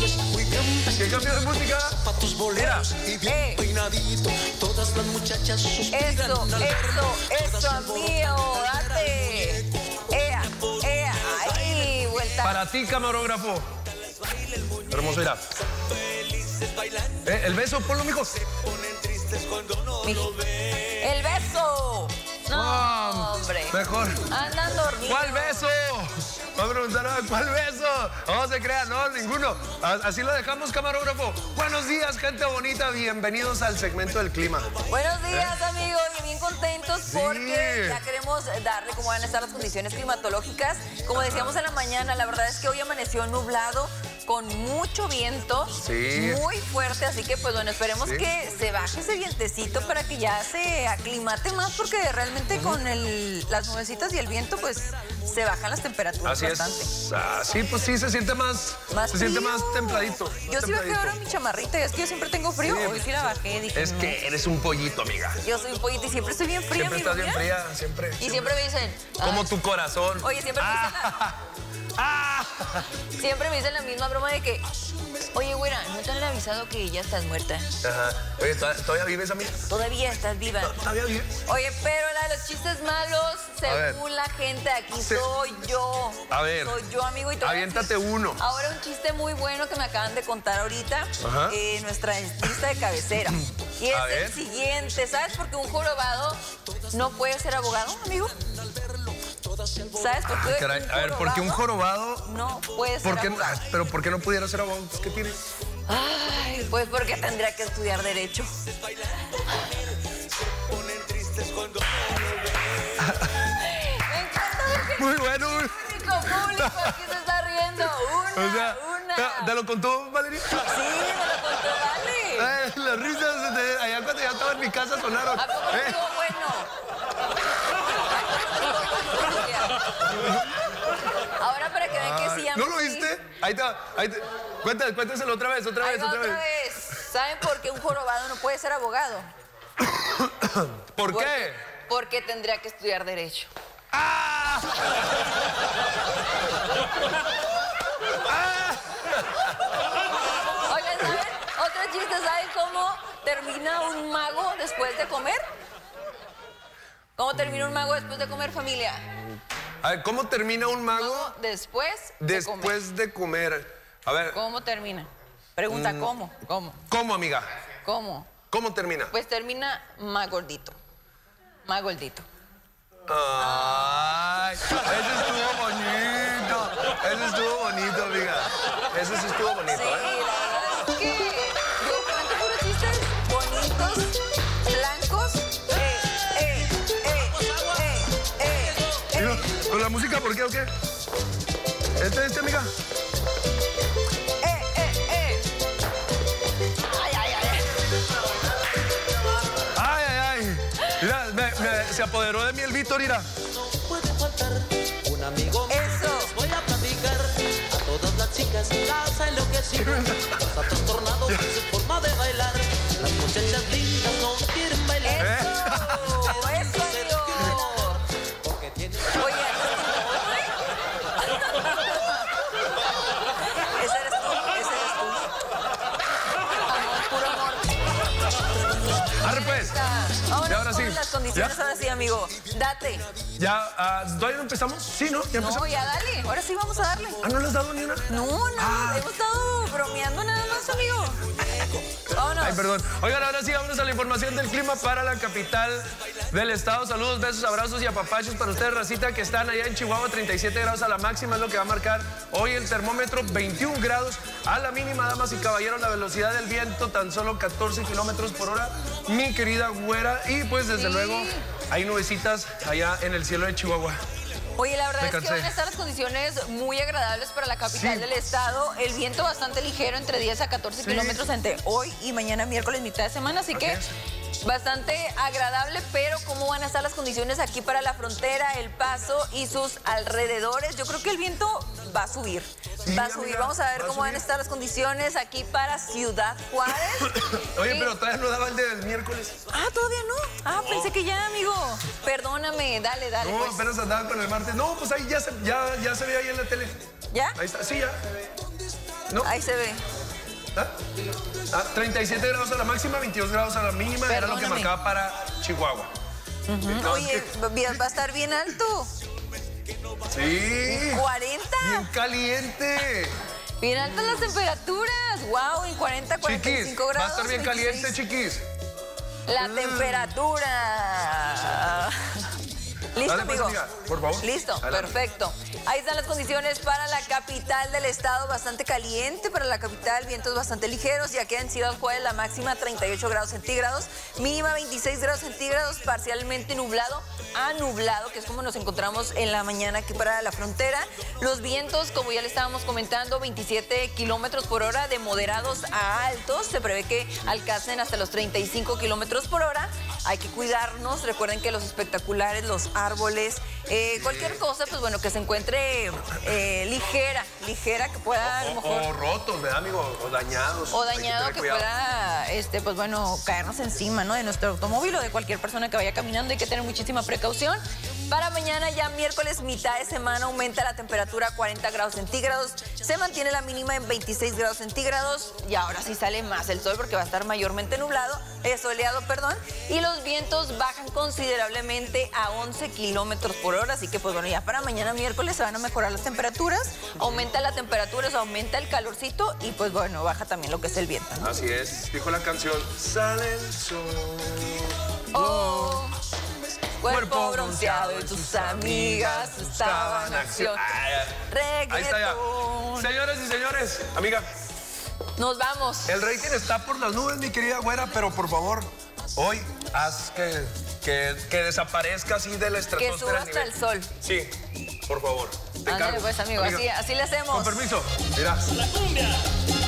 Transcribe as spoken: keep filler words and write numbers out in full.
¿Qué cambio de música? Mira. Eh. Todas las muchachas suspiran. Eso, eso, eso, amigo, date. Ea, ea, ahí, vuelta. Para ti, camarógrafo. Hermoso, mira. Eh, el beso, ponlo, mijo. Mijo. El beso. No, Ah, hombre. Mejor. Andan dormidos. ¿Cuál beso? Va a preguntar, ah, ¿cuál beso? No se crea, no, ninguno. Así lo dejamos, camarógrafo. Buenos días, gente bonita. Bienvenidos al segmento del clima. Buenos días, amigos, y bien contentos Sí. porque ya queremos darle cómo van a estar las condiciones climatológicas. Como decíamos en la mañana, la verdad es que hoy amaneció nublado, con mucho viento, Sí. muy fuerte, así que pues bueno, esperemos Sí. que se baje ese vientecito para que ya se aclimate más, porque realmente con el, las nubecitas y el viento pues se bajan las temperaturas Así bastante. es. Así, pues sí, se siente más, Más se siente frío. más templadito. más Yo sí bajé templadito. ahora mi chamarrita, y es que yo siempre tengo frío. Sí. Hoy sí la bajé, dije. Es no. que eres un pollito, amiga. Yo soy un pollito y siempre estoy bien fría, Siempre amigo, estás bien mira. fría, siempre. Y siempre me dicen... Como "Ay". tu corazón. Oye, siempre me dicen Ah, ah. la, siempre me dicen la misma broma de que... Oye, güera, ¿no te han avisado que ya estás muerta? Ajá. Oye, ¿todavía, ¿todavía vives, amiga? Todavía estás viva. ¿Todavía vives? Oye, pero la de los chistes malos, ver. según la gente aquí, Sí. soy yo. A ver. Soy yo, amigo. Y te voy a Aviéntate decir uno. Ahora un chiste muy bueno que me acaban de contar ahorita. Ajá. Eh, nuestra estilista de cabecera. Y es A el ver. siguiente. ¿Sabes por qué un jorobado no puede ser abogado, amigo? ¿Sabes por qué? Ah, caray. A ver, ¿por qué un jorobado? No puede ser ¿Por qué, abogado. ah, pero ¿por qué no pudiera ser abogado? ¿Qué tiene? Ay, pues porque tendría que estudiar Derecho. Me encanta ver que Muy bueno. el público, público, aquí se está riendo. Una, O sea, una. ¿te, te lo contó Valeria? Sí, me lo contó, dale. Eh, las risas de allá cuando ya estaba en mi casa sonaron. ¿A poco Eh, estuvo bueno? Ahora para que vean que sí, ¿No amigos, lo sí. viste? Ahí está. Ahí te... Cuéntale, cuéntaselo otra vez, otra Ahí vez, va otra, otra vez. vez. ¿Saben por qué un jorobado no puede ser abogado? ¿Por Porque- qué? Porque tendría que estudiar Derecho. ¡Ah! ¡Ah! Oigan, ¿saben? Otro chiste, ¿saben cómo termina un mago después de comer? ¿Cómo termina un mago después de comer, familia? A ver, ¿cómo termina un mago Mago después de comer. después de comer? A ver, ¿Cómo termina? Pregunta, Mm. ¿cómo? ¿Cómo? ¿cómo, amiga? ¿Cómo? ¿Cómo termina? Pues termina más gordito. Más gordito. Ay, ese estuvo bonito. Ese estuvo bonito, amiga. Ese sí estuvo bonito, Sí, ¿eh? la verdad es que yo cuento puros chistes bonitos, blancos. Eh, eh, eh, eh, eh, ¿Y eh. lo- ¿Con la música por qué o qué? Este, este, amiga. Eh, eh, eh. Ay, ay, ay, ay. Ay, ay, ay. Mira, me- me- se apoderó de mí el Víctor, mira. Puede faltar un amigo más. Eso. Les voy a platicar a todas las chicas. Las ha enloquecido. Las ha trastornado en su forma de bailar. Las muchachas lindas no quieren bailar. ¿Eh? Eso, eso, amigo. Porque tienen... Oye, ese eres tú, ese eres tú. Amor, puro amor. Arre, pues. Vámonos Y ahora sí. con las condiciones, ¿Ya? ahora sí, amigo. Date. ¿Ya ah, todavía no empezamos? Sí, ¿no? ¿Ya empezamos? No, ya dale. Ahora sí vamos a darle. Ah, ¿no le has dado ni una? No, no, Ah. hemos estado bromeando nada más, amigo. Vámonos. Ay, perdón. Oigan, ahora sí, vámonos a la información del clima para la capital del estado. Saludos, besos, abrazos y apapachos para ustedes, racita, que están allá en Chihuahua. treinta y siete grados a la máxima es lo que va a marcar hoy el termómetro. veintiún grados a la mínima, damas y caballeros. La velocidad del viento tan solo catorce kilómetros por hora, mi querida güera. Y pues, desde Sí. luego, hay nubecitas allá en el cielo de Chihuahua. Oye, la verdad Me es que cansé. van a estar las condiciones muy agradables para la capital Sí. del estado. El viento bastante ligero, entre diez a catorce Sí. kilómetros entre hoy y mañana miércoles, mitad de semana. Así que bastante agradable, pero ¿cómo van a estar las condiciones aquí para la frontera, El Paso y sus alrededores? Yo creo que el viento va a subir. Sí, va a subir. amiga, Vamos a ver va a cómo van a subir. estar las condiciones aquí para Ciudad Juárez. Oye, Sí. pero todavía no daba el del miércoles. Ah, todavía no. Ah, pensé que ya, amigo. Perdóname, dale, dale. No, pues. apenas andaba con el martes. No, pues ahí ya se, ya, ya se ve ahí en la tele. ¿Ya? Ahí está, sí, ya. ¿No? Ahí se ve. ¿Ah? Ah, treinta y siete grados a la máxima, veintidós grados a la mínima. Perdóname. Era lo que marcaba para Chihuahua. Uh-huh. No, Oye, que... va a estar bien alto. Sí. ¿cuarenta? Bien caliente. Bien altas las temperaturas. Wow, en cuarenta, cuarenta y cinco chiquis, grados. Va a estar bien veintiséis. Caliente, chiquis. La mm. temperatura. ¿Listo, Dale, amigo? Pues, amiga, por favor. Listo, adelante. Perfecto. Ahí están las condiciones para la capital del estado, bastante caliente para la capital, vientos bastante ligeros, ya que en Ciudad Juárez la máxima treinta y ocho grados centígrados, mínima veintiséis grados centígrados, parcialmente nublado a nublado, que es como nos encontramos en la mañana aquí para la frontera. Los vientos, como ya le estábamos comentando, veintisiete kilómetros por hora, de moderados a altos, se prevé que alcancen hasta los treinta y cinco kilómetros por hora. Hay que cuidarnos, recuerden que los espectaculares, los árboles, eh, cualquier cosa, pues bueno, que se encuentre eh, ligera, ligera, que pueda a lo mejor... O, o rotos, ¿verdad, amigo? O dañados. O dañado, que, que pueda, este, pues bueno, caernos encima, ¿no? De nuestro automóvil o de cualquier persona que vaya caminando. Hay que tener muchísima precaución. Para mañana, ya miércoles, mitad de semana, aumenta la temperatura a cuarenta grados centígrados. Se mantiene la mínima en veintiséis grados centígrados. Y ahora sí sale más el sol porque va a estar mayormente nublado, eh, soleado, perdón. Y los vientos bajan considerablemente a once kilómetros por hora. Así que, pues bueno, ya para mañana miércoles se van a mejorar las temperaturas. Aumenta la temperatura, o sea, aumenta el calorcito y, pues bueno, baja también lo que es el viento, ¿no? Así es. Dijo la canción, sale el sol. Oh. Cuerpo bronceado y tus amigas estaban en acción. Reggaetón. Ahí está ya. Señores y señores, amiga. Nos vamos. El rating está por las nubes, mi querida güera, pero por favor, hoy haz que, que, que desaparezca así de la estratosfera. Que suba hasta el sol. Sí, por favor. Ándale, pues, amigo, así, así le hacemos. Con permiso. Mira.